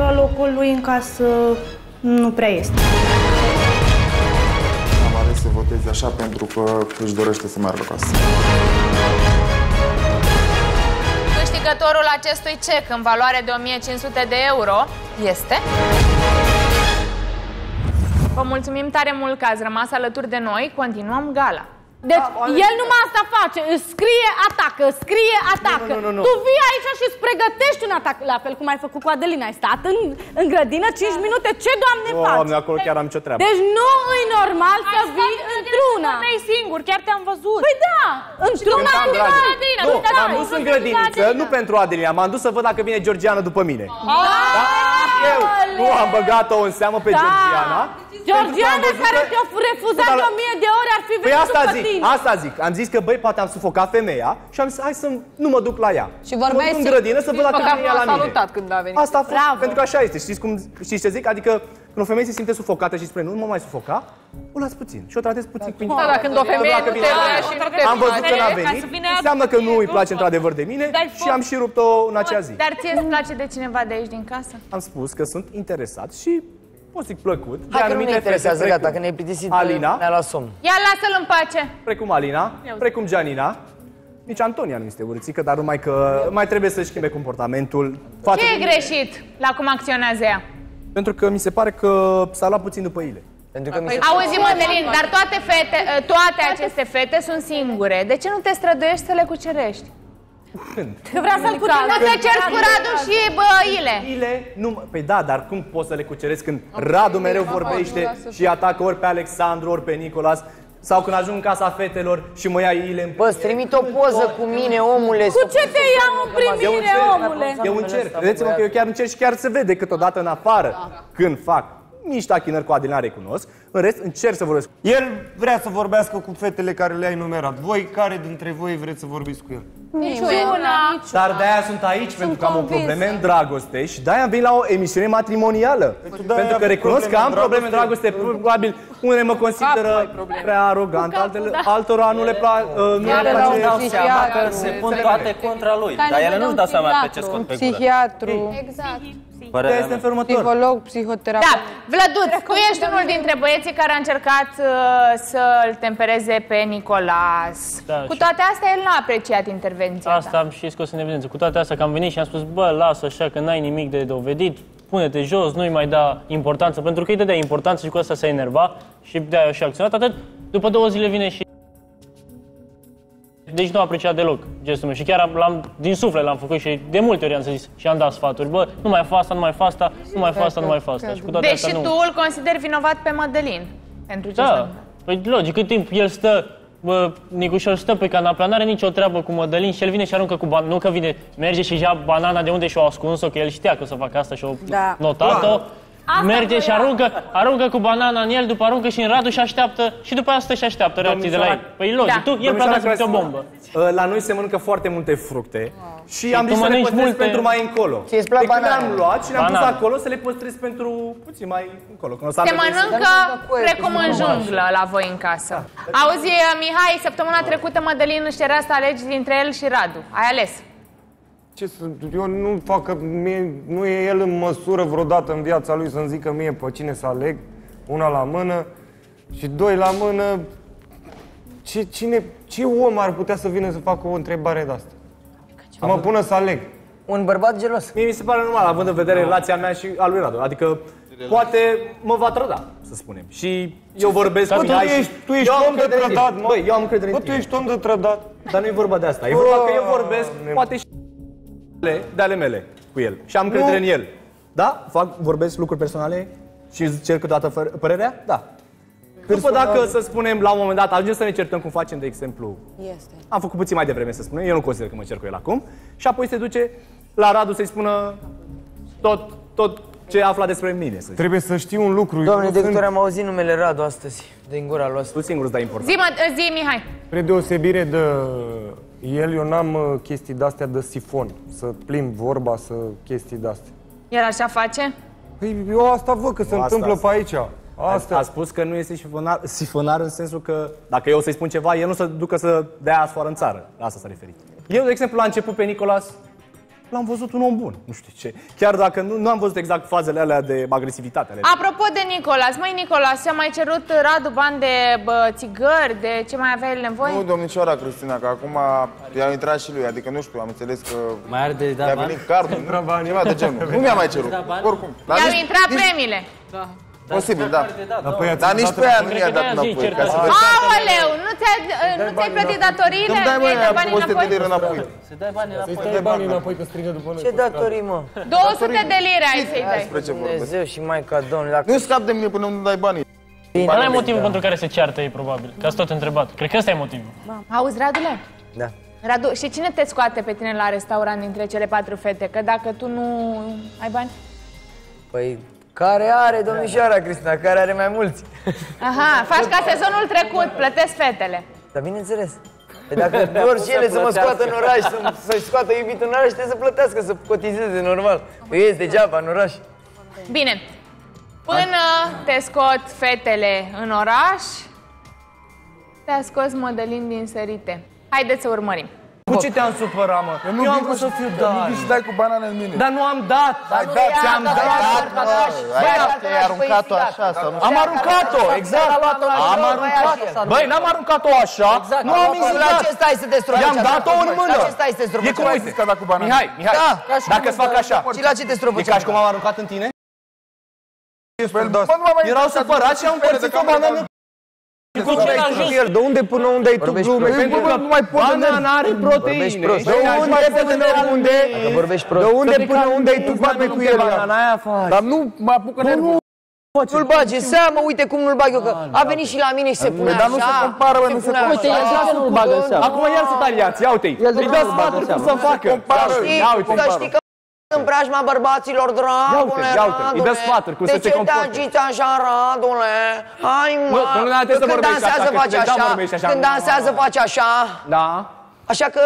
la locul lui în casă nu prea este. Am ales să votez așa pentru că își dorește să meargă acasă. Câștigătorul acestui cec în valoare de 1500 de euro este... Vă mulțumim tare mult că ați rămas alături de noi. Continuăm gala. Deci, el numai asta face, îți scrie, atacă, scrie, atacă. Nu. Tu vii aici și îți pregătești un atac, la fel cum ai făcut cu Adelina. Ai stat în grădină 5 minute, ce Doamne faci? Doamne, acolo chiar am nicio treabă. Deci nu e normal să vii într-una. Nu e singur, chiar te-am văzut. Păi da, într-una cu Adelina. Nu, m-am dus în grădiniță, nu pentru Adelina, m-am dus să văd dacă vine Georgiana după mine. Da? Eu nu am băgat-o în seamă pe Georgiana. Georgiana care te-a refuzat 1000 de ori ar fi venit după tine. Asta zic. Am zis că, băi, poate am sufocat femeia și am zis, hai să nu mă duc la ea. Și vorbeai în grădină să văd dacă vine ea la mine. salutat când a venit. Asta a fost, pentru că așa este. Știți ce zic? Adică când o femeie se simte sufocată și spune, nu mă mai sufoca, o las puțin și o tratez puțin cu Da, dar când o femeie nu te vrea și nu te am văzut că n-a venit, înseamnă că nu îi place într-adevăr de mine și am și rupt-o în acea zi. Dar ție îți place de cineva de aici din casă? Am spus că sunt interesat și, pot zic, plăcut. Hai că nu ne interesează, gata, că ne-ai plictisit, Alina, ne-a luat somn. Ia, lasă-l în pace! Precum Alina, precum Gianina. Nici Antonia nu este urâțică, dar numai că mai trebuie să-și schimbe comportamentul. Ce e greșit la cum acționează ea? Pentru că mi se pare că s-a luat puțin după ele. Pentru că Auzi, Mădălin, dar toate aceste fete sunt singure. De ce nu te străduiești să le cucerești? Când? Că vrea să-l cucerească. Nu te ceri cu Radu și Ile. Ile, nu, păi da, dar cum poți să le cuceresc când Radu mereu vorbește și atacă ori pe Alexandru, ori pe Nicolas? Sau când ajung în casa fetelor și mă ia Ile. Bă, îți trimit o poză cu mine, omule. Cu ce te iau în primire, omule? Eu încerc, credeți-mă că eu chiar încerc și chiar se vede câteodată în afară când fac nici tachinări cu Adelina recunosc, în rest încerc să vorbesc. El vrea să vorbească cu fetele care le-ai numerat. Voi, care dintre voi vreți să vorbiți cu el? Niciuna. Dar de-aia sunt aici, pentru că am o probleme în dragoste și de-aia am venit la o emisiune matrimonială. Pentru că recunosc că am probleme în dragoste, probabil unele mă consideră prea arogant, altora nu le place. Ele dau seama că se pun toate contra lui, dar ele nu-și dau seama pe ce scot pe gură. Psihiatru, Exact. Este în felul următor. psiholog, psihoterapeut. Da, Vlăduț, tu ești unul dintre băieții care a încercat să-l tempereze pe Nicolas. Da, Cu și- toate astea, el n-a apreciat intervenția Asta ta. am și scos în evidență. Cu toate astea că am venit și am spus, bă, lasă așa că n-ai nimic de dovedit, pune-te jos, nu-i mai da importanță, pentru că îi dădea importanță și cu asta se enerva și de-aia și-a acționat. Atât, după 2 zile vine și... Deci nu a apreciat deloc gestul meu și chiar din suflet l-am făcut și de multe ori am zis și am dat sfaturi. Bă, nu mai fă asta, nu mai fă asta, nu mai fă asta, nu mai fă asta. Și cu toate Deci astea și nu. tu îl consideri vinovat pe Mădălin pentru ce Da, păi logic, cât timp el stă, bă, Nicușor stă pe canapea, n-are nicio treabă cu Mădălin și el vine și aruncă cu banana, nu că vine, merge și ia banana de unde și-o ascuns-o, că el știa că o să facă asta și o notat-o. Merge și aruncă cu banana în el, după aruncă și în Radu și așteaptă și după asta și așteaptă reacții de la el. Păi logic, tu, el plantează o bombă. La noi se mănâncă foarte multe fructe și am tu zis să le mănânci păstrez multe- pentru mai încolo. Ție îți plac Când banane? le-am luat și le-am pus Banane. acolo să le păstrez pentru puțin mai încolo. Când o să Se am mănâncă precum în junglă la voi în casă. Auzi, Mihai, săptămâna trecută Mădălin își cerea să alegi dintre el și Radu. Ai ales? Ce să... Eu nu fac că nu e el în măsură vreodată în viața lui să-mi zică mie pe cine să aleg. Una la mână și 2 la mână. Ce om ar putea să vină să facă o întrebare de asta? Să mă pună să aleg. Un bărbat gelos. Mie mi se pare normal, având în vedere relația mea și a lui Radu. Adică poate mă va trăda, să spunem. Și eu vorbesc cu Mihai și... Tu ești om de trădat, mă. Băi, eu am încredere în Bă, tu tine. ești om de trădat. Dar nu e vorba de asta. E vorba că eu vorbesc, poate și de ale mele cu el. Și am încredere în el. Da? Vorbesc lucruri personale și îți cer câteodată părerea? Da. După dacă, să spunem, la un moment dat ajungem să ne certăm cum facem, de exemplu, am făcut puțin mai devreme, să spunem, eu nu consider că mă cer cu el acum, și apoi se duce la Radu să-i spună tot ce afla despre mine, să zic. Trebuie să știi un lucru. Doamne, de câte ori am auzit numele Radu astăzi, din gura lui. Tu singur îți dai importanță. Zi, Mihai. Spre deosebire de el, eu n-am chestii de-astea de sifon. Să plimb vorba, să chestii de-astea. El așa face? Păi eu asta văd că se întâmplă pe aici. A spus că nu este sifonar în sensul că dacă eu să-i spun ceva, el nu se ducă să dea afară în țară. La asta s-a referit. Eu, de exemplu, la început pe Nicolas l-am văzut un om bun, nu știu ce. Chiar dacă nu am văzut exact fazele alea de agresivitate. Apropo de Nicolas, măi Nicolas, ți-a mai cerut Radu bani de țigări, de ce mai avea el nevoie? Nu, domnișoara Cristina, că acum i-a intrat și lui, adică nu știu, am înțeles că mai are de i-a venit cardul, ceva de genul. Nu mi-a mai cerut, oricum. I-au intrat premiile. Posibil, da. Dar nici pe aia nu mi-a dat înapoi. Aoleu, nu ți-ai plătit datoriile? Îmi dai, Nu-i dai banii 200 de lire înapoi. Să-i dai banii înapoi. Să-i dai banii înapoi, că strigă după noi. Ce datorii, mă? 200 de lire ai să-i dai. Despre ce vorbesc. Dumnezeu și Maica Domnului. Nu scap de mine până nu dai banii. Ăla e motivul pentru care se ceartă ei, probabil. Că ați tot întrebat. Cred că ăsta e motivul. Auzi, Radule? Da. Radu, și cine te scoate pe tine la restaurant dintre cele 4 fete? Că dacă tu nu ai bani? Păi, care are, domnișoara Cristina, care are mai mulți? Aha, faci ca sezonul trecut, plătesc fetele. Dar bineînțeles. Păi dacă vor și ele să mă scoată în oraș, să-și scoată iubit în oraș, trebuie să plătească, să cotizeze normal. Păi ies degeaba în oraș. Bine, până te scot fetele în oraș, te-a scos Mădălin din sărite. Haideți să urmărim. Cu ce te-am supărat, mă? Eu am vrut să fiu Nu vii și dai cu banane în mine. Dar nu am dat! Ți-am dat! Ai aruncat-o așa sau nu? Am aruncat-o, exact! Am aruncat-o! Băi, n-am aruncat-o așa, nu am insulat! La ce stai să te stropești? I-am dat-o în mână! La ce stai să te stropești? E cum ai zis că a dat cu banane? Mihai, dacă-ți fac așa, Și la ce te stropești? e ca și cum am aruncat în tine? Erau supărați și au împărțit o banană. Cu ce a ajuns? De unde până unde ai tu glume? Pentru că nu mai pot banana are proteine. De unde până unde ai tu bani cu el? Dar nu mă apucă nervul. Nu-l bagi în seamă, uite cum nu-l bag eu, că a venit și la mine și se pune așa. Dar nu se compară, nu se compară. Uite, el nu-l bagă în seamă. Acum el sunt aliați, ia uite-i. Îi dă sfaturi cum să facă. Să știi că în preajma bărbaților, dragule, Ia-uite, îi dă sfaturi cum să se comporte. De ce te agiți așa, Radule? Hai, mă, când dansează faci așa, când dansează faci așa. Da. Așa că...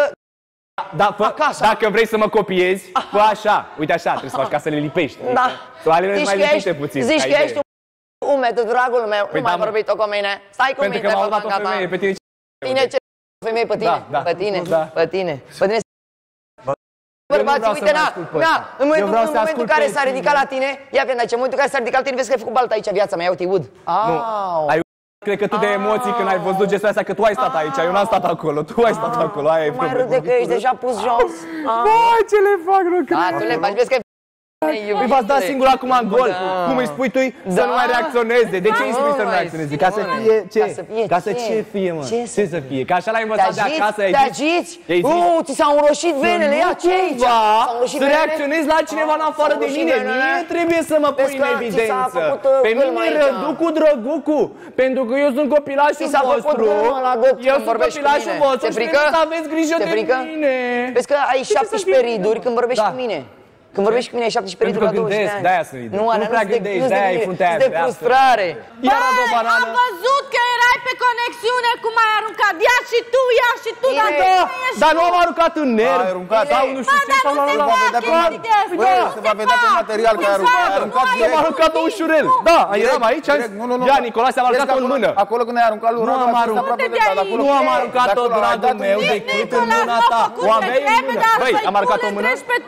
Dacă vrei să mă copiezi, fă așa. Uite așa, trebuie să faci ca să le lipești. Da. Să o alerezi mai lipite puțin. Zici că ești umed, dragul meu, nu mai vorbit-o cu mine. Stai cu mine, pentru că m-au dat o femeie, pe tine ce femeie pe tine? Pe tine, pe tine. Pe tine. Bărbații, uite, în momentul în care s-a ridicat la tine, ia vezi, în momentul în care s-a ridicat la tine, vezi că ai făcut baltă aici viața mea, ia uite, ud. Cred că tu de emoții când ai văzut gestul ăsta, că tu ai stat aici, eu n-am stat acolo, tu ai stat acolo, aia e problema. Mai râde că ești deja pus jos. Băi, ce le fac, nu cred. Tu le faci, vezi că Păi v-ați dat singur acum în gol. Cum îi spui tu să nu mai reacționeze? De ce îi spui să nu reacționeze? Ca să fie ce? Ca să ce fie, mă? Ce să fie? Ca așa l-ai învățat de acasă, ai zis? Te agiți? Ți s-au înroșit venele, ia ce aici? Să reacționezi la cineva în afară de mine. Mie trebuie să mă pui în evidență. Pe mine Răducu Drăgucu. Pentru că eu sunt copilașul vostru. Eu sunt copilașul vostru și trebuie să aveți grijă de mine. Vezi că ai 17 riduri când vorbești cu mine. Când vorbești cu mine, ai 17 riduri la 20 de ani. De-aia sunt riduri. Nu prea gândești, de-aia ai fruntea aia. De frustrare. Băi, am văzut că erai pe conexiune cum ai aruncat. Ia și tu, dar nu am aruncat în nerv. Sau nu știu ce. Se va vedea pe material că ai aruncat. Eu am aruncat-o ușurel. Da, eram aici. Ia, Nicolase, am aruncat-o în mână. Acolo când ai aruncat lui Radu, nu am aruncat-o, dragul meu, decât în mâna ta. O aveai în mână. Băi, am aruncat-o în mână.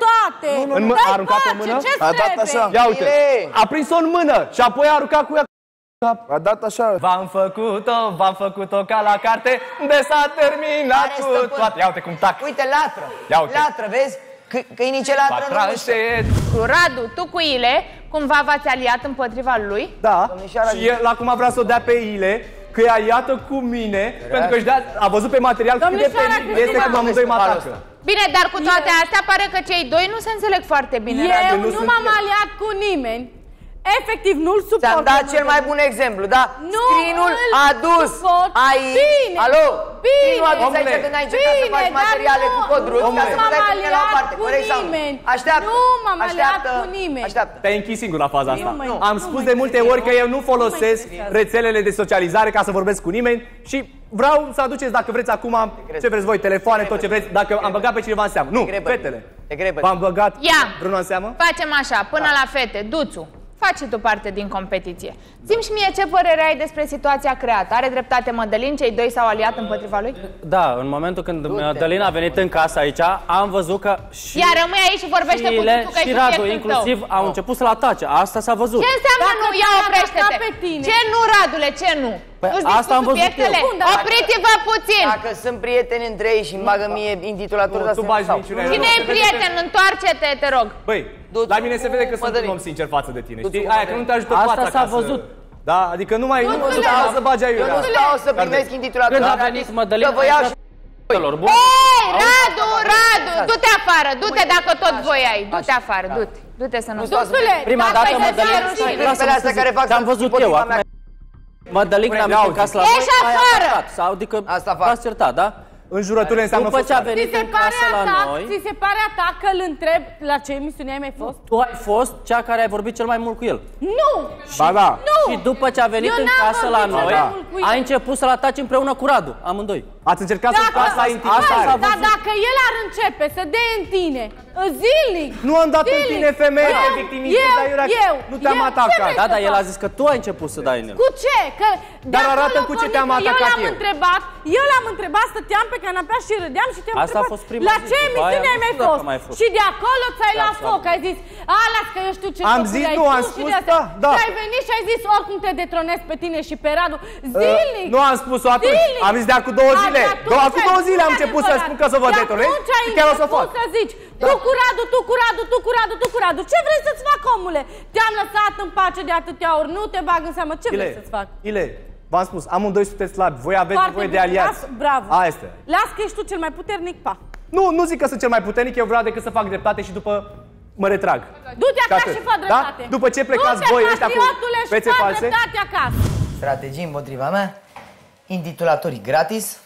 A aruncat-o în mână? A dat așa. Ia uite, a prins-o în mână și apoi a aruncat cu ea. A dat așa. V-am făcut-o ca la carte, de s-a terminat cu toate. Ia uite cum tac. Uite, latră. Latră, vezi? Câinii ce latră nu știu. Radu, tu cu Ile, cumva v-ați aliat împotriva lui? Da, și el acum vrea să o dea pe Ile, că e aliată cu mine, pentru că a văzut pe material cât de penibil este când amândoi mă atacă. Bine, dar cu toate astea pare că cei doi nu se înțeleg foarte bine. Eu nu m-am aliat cu nimeni. Efectiv, nu-l suport. Ți-am dat cel mai bun exemplu, da? Screen-ul a dus aici. Bine, alo? bine. Nu a dus aici când ai încercat să faci materiale cu codruț, ca să nu dai cu la o parte, corect sau nu? Așteaptă. Nu m-am aliat cu nimeni. Așteaptă. Te-ai închis singur la faza asta. Am spus de multe ori că eu nu folosesc rețelele de socializare ca să vorbesc cu nimeni și vreau să aduceți, dacă vreți acum, ce vreți voi, telefoane, tot ce vreți, dacă am băgat pe cineva în seamă. Nu, fetele. V-am băgat vreuna în seamă? Facem așa, până la fete, Duțu. faci și tu parte din competiție. Zi-mi și mie ce părere ai despre situația creată. Are dreptate Mădălin? Cei doi s-au aliat împotriva lui? Da, în momentul când Mădălin a venit în casă aici, am văzut că și Iar rămâi aici și vorbește cu tu că și Radu, inclusiv, au început să-l atace. Asta s-a văzut. Ce înseamnă nu? Ia oprește-te! Ce nu, Radule, ce nu? Asta am văzut eu. Opriți-vă puțin! Dacă sunt prieteni între ei și îmi bagă mie intitulatura, tu bagi niciuna. Cine e prieten? Întoarce-te, te rog. Băi, la mine se vede că sunt un om sincer față de tine, știi? Aia, că nu te ajută fața. Asta s-a văzut. Da, adică nu stau să bagi aiurea. Eu nu stau să primesc intitulatura. Când a venit Mădălin, Ei, Radu, du-te afară, du-te dacă tot voiai. Du-te afară, du-te. Du-te să nu stau. Prima dată Mădălin, ți-am văzut eu. Mădălin când a venit în casă la noi, ieși afară! Adică v-ați certat, da? Înjurăturile înseamnă după ce a venit în casă la noi... Ți se pare a ta că îl întreb la ce emisiune ai mai fost? Tu ai fost cea care ai vorbit cel mai mult cu el. Nu! Ba da! Și după ce a venit în casă la noi, ai început să-l ataci împreună cu Radu, amândoi. Ați încercat să-l dați la intimidare. Dar dacă el ar începe să dea în tine, zilnic... Nu am dat în tine, femeie, te victimizezi, dar nu te-am atacat. Da, dar el a zis că tu ai început să dai în el. Cu ce? Dar arată cu ce te-am atacat eu. Eu l-am întrebat, stăteam pe canapea și râdeam și te-am întrebat la ce emisiune ai mai fost. Și de acolo ți-ai luat foc, ai zis, las că eu știu ce am zis, nu, am spus, da. Și ai venit și ai zis, oricum te detronez pe tine și pe Radu, zilnic. Nu am spus-o atunci, am zis de acum 2 zile. Acum 2 zile am început să spun că să vă detonez și chiar o să fac. Să zici, tu cu Radu, tu cu Radu, tu cu Radu, tu cu Radu. Ce vrei să-ți fac, omule? Te-am lăsat în pace de atâtea ori, nu te bag în seamă. Ce vrei să-ți fac? Ile, v-am spus, amândoi sunteți slabi, voi aveți nevoie de aliați. Bravo. Aia este. Las că ești tu cel mai puternic, pa. Nu zic că sunt cel mai puternic, eu vreau decât să fac dreptate și după mă retrag. Du-te acasă și fă dreptate. Da? După ce plecați voi ăștia cu fețe false. Strategii împotriva mea, intitulatorii gratis,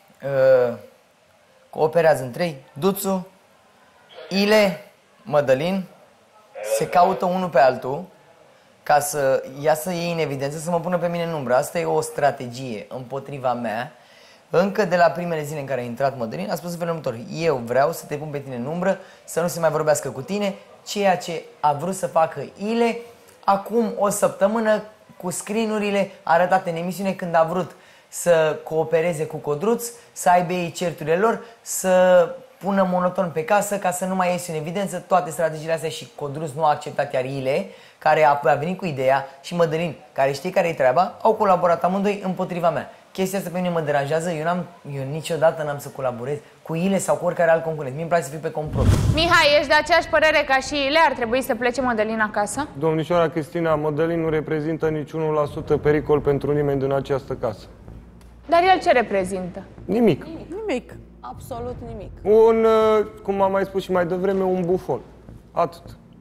cooperează între ei, Duțu, Ile, Mădălin, se caută unul pe altul ca să iasă ei în evidență, să mă pună pe mine în umbră. Asta e o strategie împotriva mea. Încă de la primele zile în care a intrat Mădălin, a spus în felul următor: eu vreau să te pun pe tine în umbră, să nu se mai vorbească cu tine, ceea ce a vrut să facă Ile acum o săptămână cu screen-urile arătate în emisiune, când a vrut să coopereze cu Codruț, să aibă ei certurile lor, să pună monoton pe casă ca să nu mai iese în evidență toate strategiile astea, și Codruț nu a acceptat, iar Ile, care a venit cu ideea, și Mădălin, care știe care e treaba, au colaborat amândoi împotriva mea. Chestia asta pe mine mă deranjează, eu niciodată n-am să colaborez cu Ile sau cu oricare alt concurent. Mie îmi place să fiu pe complot. Mihai, ești de aceeași părere ca și Ile? Ar trebui să plece Mădălin acasă? Domnișoara Cristina, Mădălin nu reprezintă nici 1% pericol pentru nimeni din această casă. Dar el ce reprezintă? Nimic. Nimic. Absolut nimic. Cum am mai spus și mai devreme, un bufon. Atât.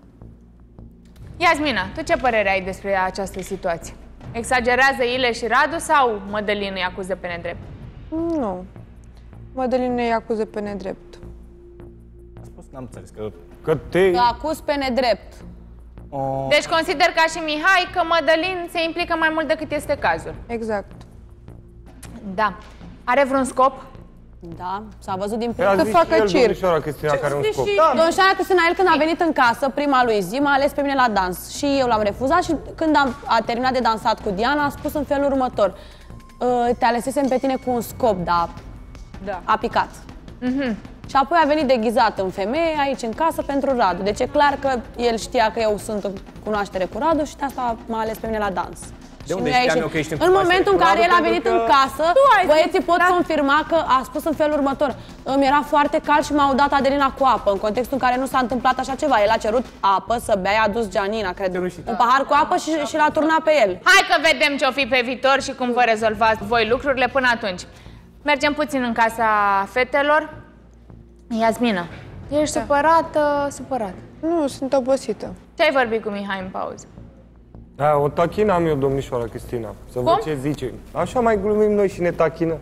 Iasmina, tu ce părere ai despre această situație? Exagerează Ile și Radu sau Mădălin îi acuză pe nedrept? Nu. Mădălin îi acuză pe nedrept. A spus, n-am înțeles Că acuz pe nedrept. Deci consider ca și Mihai că Mădălin se implică mai mult decât este cazul. Exact. Da. Are vreun scop? Da, s-a văzut din plin că facă circ. Domnișoara Cristina, care un scop. Domnișoara Cristina, el când a venit în casă, prima lui zi, m-a ales pe mine la dans. Și eu l-am refuzat și când a terminat de dansat cu Diana, a spus în felul următor: te alesesem pe tine cu un scop, dar a picat. Și apoi a venit deghizat în femeie aici în casă pentru Radu. Deci e clar că el știa că eu sunt în cunoaștere cu Radu și de asta m-a ales pe mine la dans. De unde știam eu că ești în momentul în care el a venit în casă, băieții pot confirma că a spus în felul următor: îmi era foarte cald și m-au dat Adelina cu apă, în contextul în care nu s-a întâmplat așa ceva. El a cerut apă să bea, a dus Gianina, cred, un pahar cu apă și l-a turnat pe el. Hai că vedem ce-o fi pe viitor și cum vă rezolvați voi lucrurile până atunci. Mergem puțin în casa fetelor. Iasmina, ești supărată? Nu, sunt obosită. Ce ai vorbit cu Mihai în pauză? Da, o tachină am eu, domnișoara Cristina. Să văd ce zice. Așa mai glumim noi și ne tachină.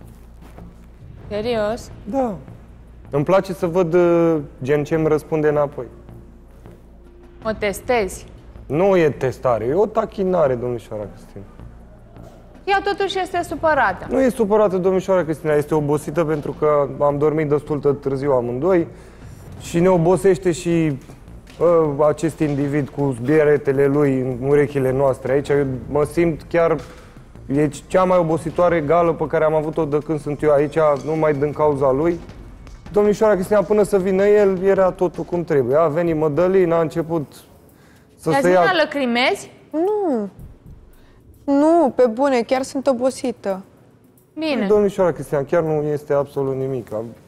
Serios? Da. Îmi place să văd gen ce îmi răspunde înapoi. O testezi? Nu e testare, e o tachinare, domnișoara Cristina. Ea totuși este supărată. Nu e supărată, domnișoara Cristina, este obosită pentru că am dormit destul de târziu amândoi și ne obosește și acest individ cu biretele lui în urechile noastre aici. Eu mă simt chiar... E cea mai obositoare gală pe care am avut-o de când sunt eu aici, numai din cauza lui. Domnișoara Cristina, până să vină el, era totul cum trebuie. A venit Mădălin, a început să se ia... Te-ați lăcrimezi? Nu. Nu, pe bune, chiar sunt obosită. Bine. Domnișoara Cristina, chiar nu este absolut nimic.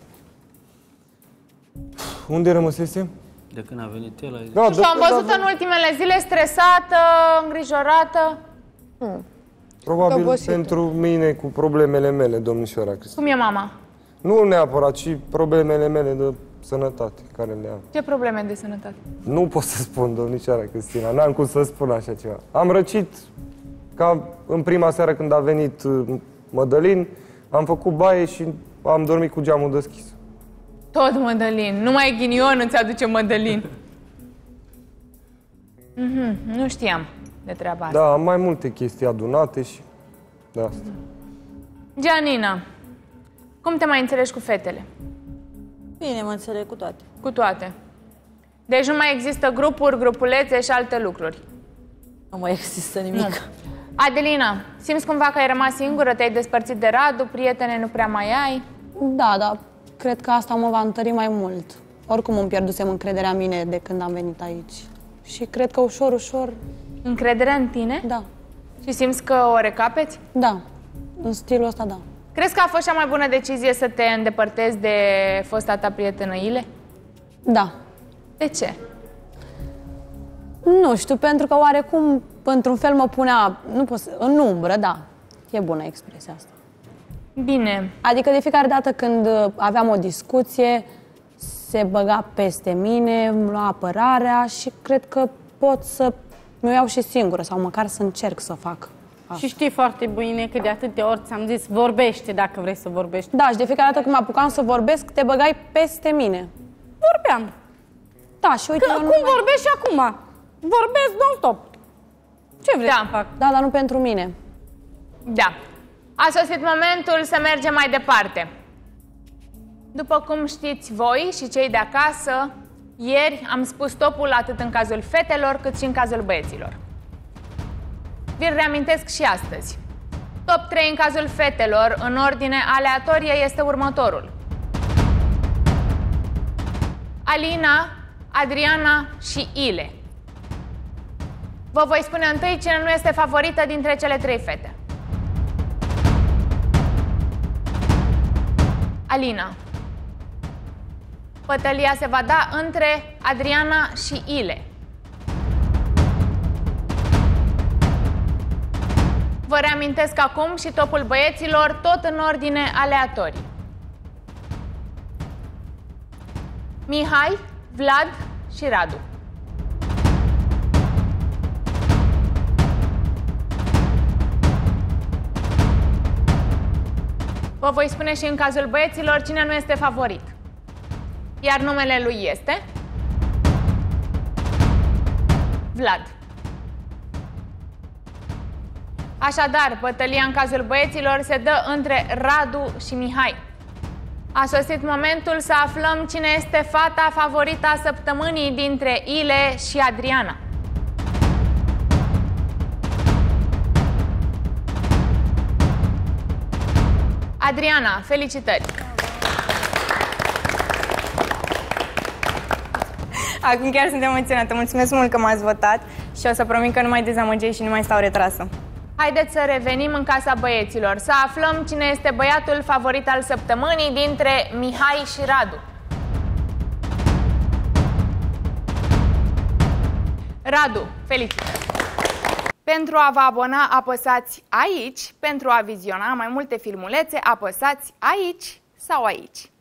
Unde rămăsesem? De când a venit el aici. Da, am văzut în ultimele zile stresată, îngrijorată. Probabil pentru mine cu problemele mele, domnișoara Cristina. Cum e mama? Nu neapărat, ci problemele mele de sănătate care le am. Ce probleme de sănătate? Nu pot să spun, domnișoara Cristina, n-am cum să spun așa ceva. Am răcit ca în prima seară când a venit Mădălin, am făcut baie și am dormit cu geamul deschis. Tot Mădălin, numai ghinion îți aduce Mădălin. Nu știam de treaba asta. Da, am mai multe chestii adunate și de asta. Gianina, cum te mai înțelegi cu fetele? Bine, mă înțeleg cu toate. Cu toate. Deci nu mai există grupuri, grupulețe și alte lucruri? Nu mai există nimic. Nu. Adelina, simți cumva că ai rămas singură, te-ai despărțit de Radu, prietene nu prea mai ai? Da, dar cred că asta mă va întări mai mult. Oricum îmi pierdusem încrederea în mine de când am venit aici. Și cred că ușor, ușor... Încrederea în tine? Da. Și simți că o recapeți? Da. În stilul ăsta, da. Crezi că a fost cea mai bună decizie să te îndepărtezi de fosta ta prietenă Ile? Da. De ce? Nu știu, pentru că oarecum, într-un fel, mă punea în umbră, da. E bună expresia asta. Bine. Adică de fiecare dată când aveam o discuție, se băga peste mine, îmi lua apărarea și cred că pot să mi-o iau și singură sau măcar să încerc să fac asta. Și știi foarte bine că de atâtea ori ți-am zis, vorbește dacă vrei să vorbești. Da, și de fiecare dată când mă apucam să vorbesc, te băgai peste mine. Vorbeam. Da, și uite... Cum vorbești și acum? Vorbesc non-stop. Ce vrei să fac? Da, dar nu pentru mine. Da. A sosit momentul să mergem mai departe. După cum știți voi și cei de acasă, ieri am spus stopul atât în cazul fetelor cât și în cazul băieților. Vi-l reamintesc și astăzi. Top 3 în cazul fetelor, în ordine aleatorie, este următorul: Alina, Adriana și Ile. Vă voi spune întâi cine nu este favorită dintre cele 3 fete. Alina. Bătălia se va da între Adriana și Ile. Vă reamintesc acum și topul băieților, tot în ordine aleatorii. Mihai, Vlad și Radu. Vă voi spune și în cazul băieților cine nu este favorit. Iar numele lui este Vlad. Așadar, bătălia în cazul băieților se dă între Radu și Mihai. A sosit momentul să aflăm cine este fata favorită a săptămânii dintre Ile și Adriana. Adriana, felicitări! Acum chiar sunt emoționată. Mulțumesc mult că m-ați votat și o să promit că nu mai dezamăgesc și nu mai stau retrasă. Haideți să revenim în casa băieților, să aflăm cine este băiatul favorit al săptămânii dintre Mihai și Radu. Radu, felicitări! Pentru a vă abona, apăsați aici. Pentru a viziona mai multe filmulețe, apăsați aici sau aici.